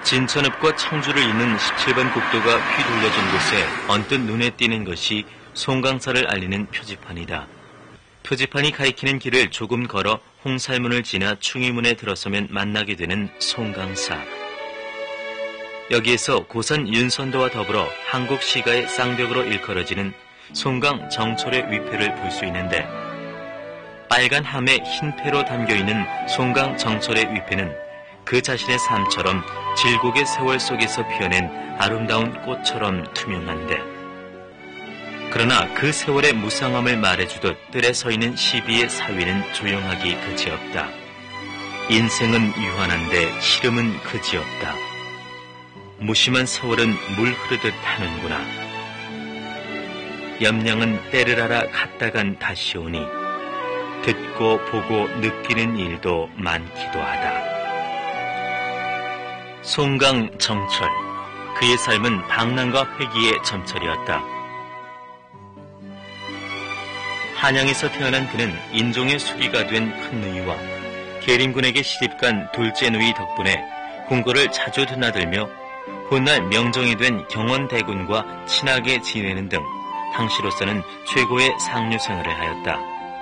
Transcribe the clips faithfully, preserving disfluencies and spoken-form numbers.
진천읍과 청주를 잇는 십칠 번 국도가 휘둘려진 곳에 언뜻 눈에 띄는 것이 송강사를 알리는 표지판이다. 표지판이 가리키는 길을 조금 걸어 홍살문을 지나 충의문에 들어서면 만나게 되는 송강사. 여기에서 고선 윤선도와 더불어 한국 시가의 쌍벽으로 일컬어지는 송강 정철의 위패를 볼 수 있는데, 빨간 함에 흰 패로 담겨있는 송강 정철의 위패는 그 자신의 삶처럼 질곡의 세월 속에서 피어낸 아름다운 꽃처럼 투명한데, 그러나 그 세월의 무상함을 말해주듯 뜰에 서있는 시비의 사위는 조용하기 그지없다. 인생은 유한한데 시름은 그지없다. 무심한 세월은 물 흐르듯 하는구나. 염량은 때를 알아 갔다간 다시 오니 듣고 보고 느끼는 일도 많기도 하다. 송강 정철, 그의 삶은 방랑과 회기의 점철이었다. 한양에서 태어난 그는 인종의 수기가 된 큰누이와 계림군에게 시집간 둘째 누이 덕분에 궁궐을 자주 드나들며 훗날 명정이 된 경원대군과 친하게 지내는 등 당시로서는 최고의 상류 생활을 하였다.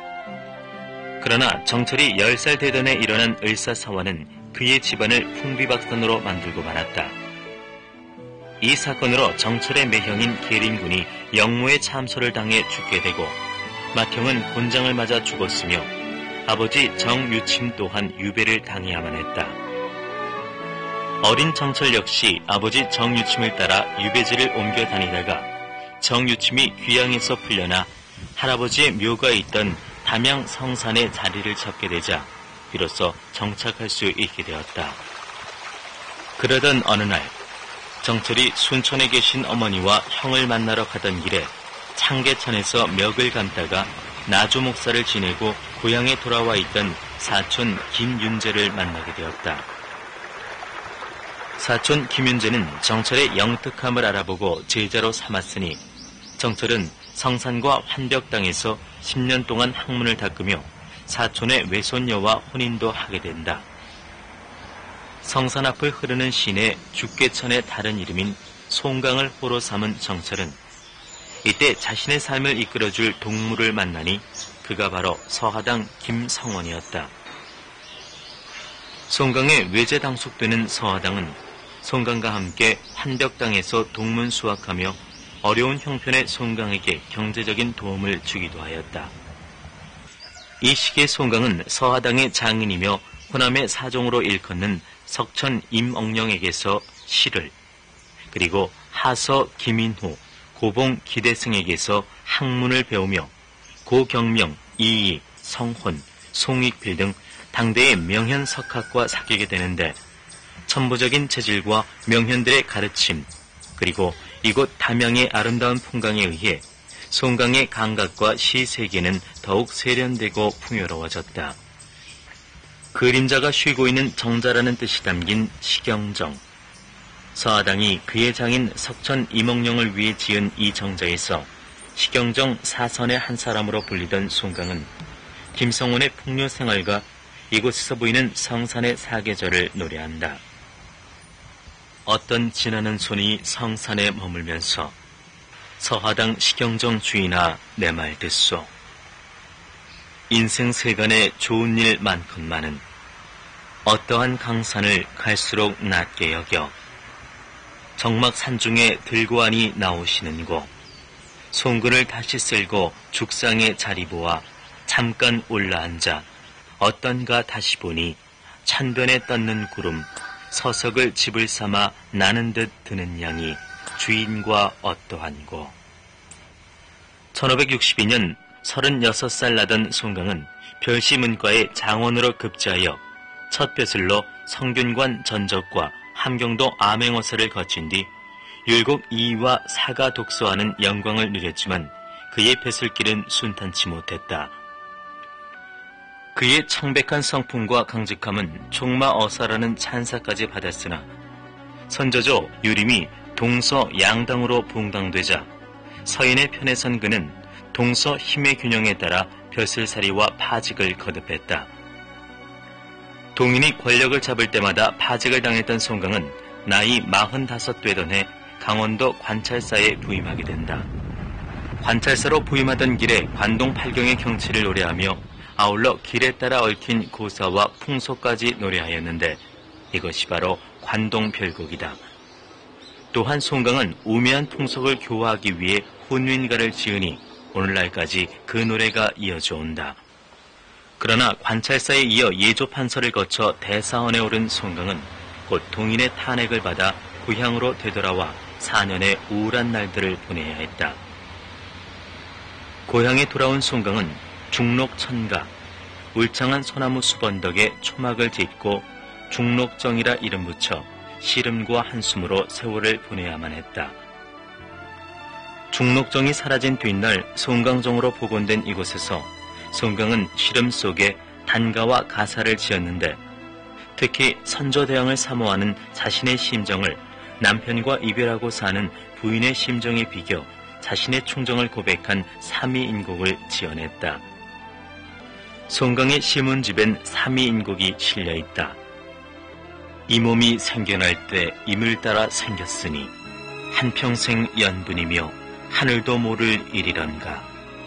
그러나 정철이 열 살 되던 해 일어난 을사사화는 그의 집안을 풍비박산으로 만들고 말았다. 이 사건으로 정철의 매형인 계림군이 영모의 참소를 당해 죽게 되고, 맏형은 곤장을 맞아 죽었으며 아버지 정유침 또한 유배를 당해야만 했다. 어린 정철 역시 아버지 정유침을 따라 유배지를 옮겨 다니다가 정유침이 귀양에서 풀려나 할아버지의 묘가 있던 담양 성산에 자리를 잡게 되자 비로소 정착할 수 있게 되었다. 그러던 어느 날 정철이 순천에 계신 어머니와 형을 만나러 가던 길에 창계천에서 멱을 감다가 나주 목사를 지내고 고향에 돌아와 있던 사촌 김윤재를 만나게 되었다. 사촌 김윤재는 정철의 영특함을 알아보고 제자로 삼았으니 정철은 성산과 환벽당에서 십 년 동안 학문을 닦으며 사촌의 외손녀와 혼인도 하게 된다. 성산 앞을 흐르는 시내 죽계천의 다른 이름인 송강을 호로 삼은 정철은 이때 자신의 삶을 이끌어줄 동물을 만나니 그가 바로 서하당 김성원이었다. 송강의 외제 당속되는 서하당은 송강과 함께 환벽당에서 동문 수확하며 어려운 형편의 송강에게 경제적인 도움을 주기도 하였다. 이 시기의 송강은 서하당의 장인이며 호남의 사종으로 일컫는 석천 임억령에게서 시를, 그리고 하서 김인후, 고봉 기대승에게서 학문을 배우며 고경명, 이이, 성혼, 송익필 등 당대의 명현 석학과 사귀게 되는데, 천부적인 체질과 명현들의 가르침, 그리고 이곳 담양의 아름다운 풍광에 의해 송강의 감각과 시 세계는 더욱 세련되고 풍요로워졌다. 그림자가 쉬고 있는 정자라는 뜻이 담긴 시경정. 서하당이 그의 장인 석천 임억령을 위해 지은 이 정자에서 시경정 사선의 한 사람으로 불리던 송강은 김성원의 풍요 생활과 이곳에서 보이는 성산의 사계절을 노래한다. 어떤 지나는 손이 성산에 머물면서 서하당 시경정 주인아 내 말 듣소. 인생 세간에 좋은 일 많건만은 어떠한 강산을 갈수록 낮게 여겨 정막 산중에 들고하니 나오시는 곳, 송근을 다시 쓸고 죽상에 자리 보아 잠깐 올라앉아 어떤가 다시 보니 찬변에 떴는 구름 서석을 집을 삼아 나는 듯 드는 양이 주인과 어떠한고. 천오백육십이 년 서른여섯 살 나던 송강은 별시문과의 장원으로 급제하여 첫 벼슬로 성균관 전적과 함경도 암행어사를 거친 뒤 율곡 이이와 사가 독서하는 영광을 누렸지만 그의 벼슬길은 순탄치 못했다. 그의 청백한 성품과 강직함은 총마어사라는 찬사까지 받았으나 선조조 유림이 동서 양당으로 붕당되자 서인의 편에 선 그는 동서 힘의 균형에 따라 벼슬살이와 파직을 거듭했다. 동인이 권력을 잡을 때마다 파직을 당했던 송강은 나이 마흔다섯 되던 해 강원도 관찰사에 부임하게 된다. 관찰사로 부임하던 길에 관동 팔경의 경치를 노래하며 아울러 길에 따라 얽힌 고사와 풍속까지 노래하였는데 이것이 바로 관동별곡이다. 또한 송강은 우매한 풍속을 교화하기 위해 혼윈가를 지으니 오늘날까지 그 노래가 이어져 온다. 그러나 관찰사에 이어 예조판서를 거쳐 대사원에 오른 송강은 곧 동인의 탄핵을 받아 고향으로 되돌아와 사 년의 우울한 날들을 보내야 했다. 고향에 돌아온 송강은 중록천가, 울창한 소나무 숲 덕에 초막을 짓고 중록정이라 이름 붙여 시름과 한숨으로 세월을 보내야만 했다. 중록정이 사라진 뒷날 송강정으로 복원된 이곳에서 송강은 시름 속에 단가와 가사를 지었는데 특히 선조대왕을 사모하는 자신의 심정을 남편과 이별하고 사는 부인의 심정에 비교 자신의 충정을 고백한 삼위인곡을 지어냈다. 송강의 시문집엔 삼위인곡이 실려있다. 이 몸이 생겨날 때 임을 따라 생겼으니 한평생 연분이며 하늘도 모를 일이런가.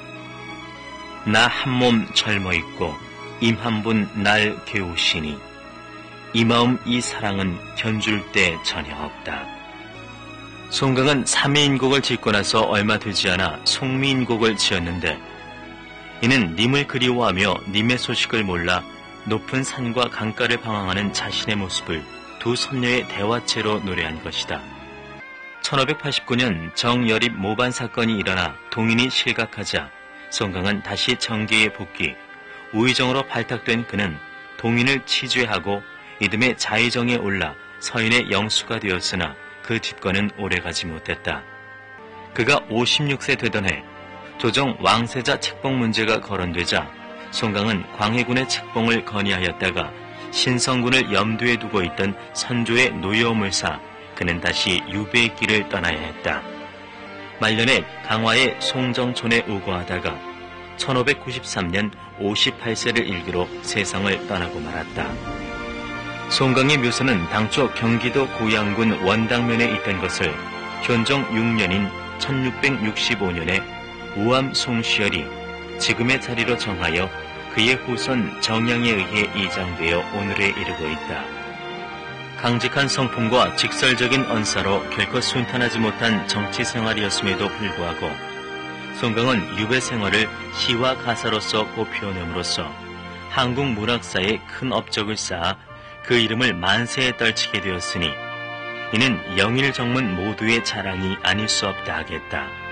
나 한 몸 젊어있고 임 한 분 날 개우시니 이 마음 이 사랑은 견줄 때 전혀 없다. 송강은 삼위인곡을 짓고 나서 얼마 되지 않아 송미인곡을 지었는데 이는 님을 그리워하며 님의 소식을 몰라 높은 산과 강가를 방황하는 자신의 모습을 두 선녀의 대화체로 노래한 것이다. 천오백팔십구 년 정여립 모반 사건이 일어나 동인이 실각하자 송강은 다시 정계에 복귀, 우의정으로 발탁된 그는 동인을 치죄하고 이듬해 자의정에 올라 서인의 영수가 되었으나 그 집권은 오래가지 못했다. 그가 오십육 세 되던 해 조정 왕세자 책봉 문제가 거론되자 송강은 광해군의 책봉을 건의하였다가 신성군을 염두에 두고 있던 선조의 노여움을 사 그는 다시 유배의 길을 떠나야 했다. 말년에 강화의 송정촌에 우거하다가 천오백구십삼 년 오십팔 세를 일기로 세상을 떠나고 말았다. 송강의 묘소는 당초 경기도 고양군 원당면에 있던 것을 현종 육 년인 천육백육십오 년에 우암 송시열이 지금의 자리로 정하여 그의 후손 정양에 의해 이장되어 오늘에 이르고 있다. 강직한 성품과 직설적인 언사로 결코 순탄하지 못한 정치 생활이었음에도 불구하고 송강은 유배 생활을 시와 가사로서 고표현함으로써 한국 문학사에 큰 업적을 쌓아 그 이름을 만세에 떨치게 되었으니 이는 영일정문 모두의 자랑이 아닐 수 없다 하겠다.